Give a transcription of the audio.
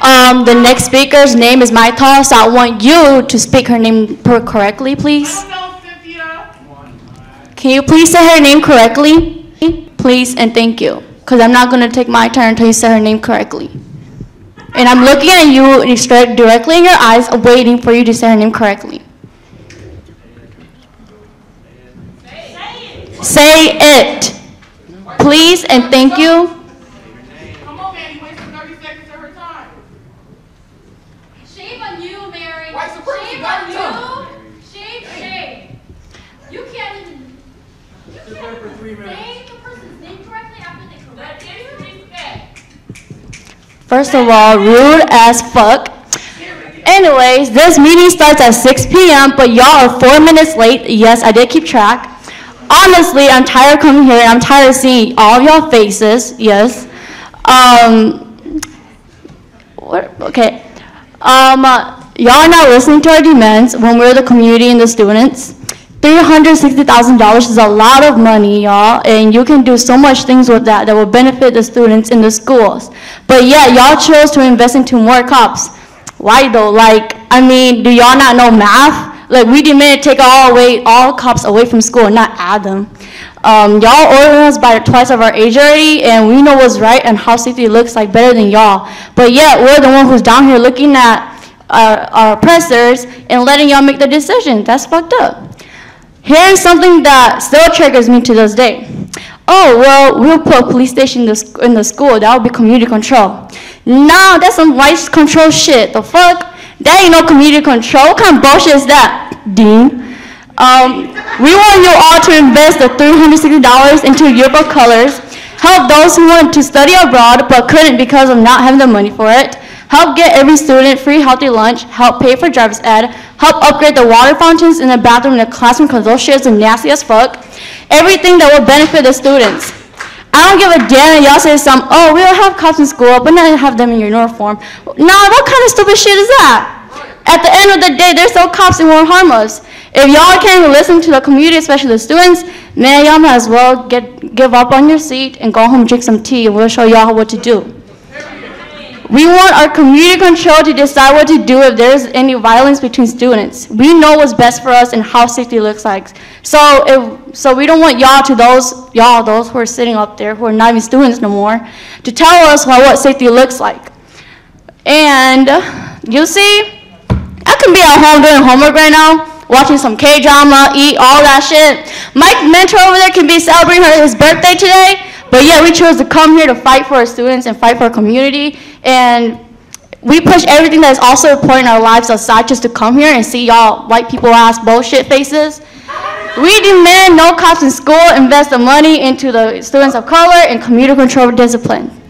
The next speaker's name is Maital, so I want you to speak her name correctly, please. I don't know, Cynthia. Can you please say her name correctly? Please and thank you. Because I'm not going to take my turn until you say her name correctly. And I'm looking at you straight directly in your eyes, waiting for you to say her name correctly. Say it. Please and thank you. Come on, man, you wasted 30 seconds of her time. Shame on you, Mary. White supremacy Shame got on you. you. Shame. You can't even say the person's name correctly after they correct you. First of all, rude as fuck. Anyways, this meeting starts at 6 p.m., but y'all are 4 minutes late. Yes, I did keep track. Honestly, I'm tired of coming here. I'm tired of seeing all of y'all faces. Yes. Okay. Y'all are not listening to our demands when we're the community and the students. $360,000 is a lot of money, y'all, and you can do so much things with that will benefit the students in the schools. But yet, y'all chose to invest into more cops. Why though? Like, I mean, do y'all not know math? Like, we demand to take all cops away from school and not add them. Y'all ordered us by twice of our age already, and we know what's right and how safety looks like better than y'all. But yet, we're the one who's down here looking at our oppressors and letting y'all make the decision. That's fucked up. Here's something that still triggers me to this day. Oh, well, we'll put a police station in the school. That would be community control. No, that's some white control shit. The fuck? That ain't no community control. What kind of bullshit is that, Dean? We want you all to invest the $360 into yearbook colors, help those who wanted to study abroad but couldn't because of not having the money for it, help get every student free healthy lunch, help pay for driver's ed, help upgrade the water fountains in the bathroom in the classroom because those shits are nasty as fuck. Everything that will benefit the students. I don't give a damn if y'all say something, oh, we don't have cops in school, but not have them in your uniform. Nah, what kind of stupid shit is that? At the end of the day, there's no cops that won't harm us. If y'all can't listen to the community, especially the students, man, y'all might as well give up on your seat and go home and drink some tea, and we'll show y'all what to do. We want our community control to decide what to do if there's any violence between students. We know what's best for us and how safety looks like. So we don't want those who are sitting up there, who are not even students no more, to tell us what safety looks like. And you see, I can be at home doing homework right now, watching some K-drama, eat all that shit. Mike Mentor over there can be celebrating his birthday today, but yeah, we chose to come here to fight for our students and fight for our community. And we push everything that is also important in our lives aside just to come here and see y'all white people ass bullshit faces. We demand no cops in school, invest the money into the students of color and community control discipline.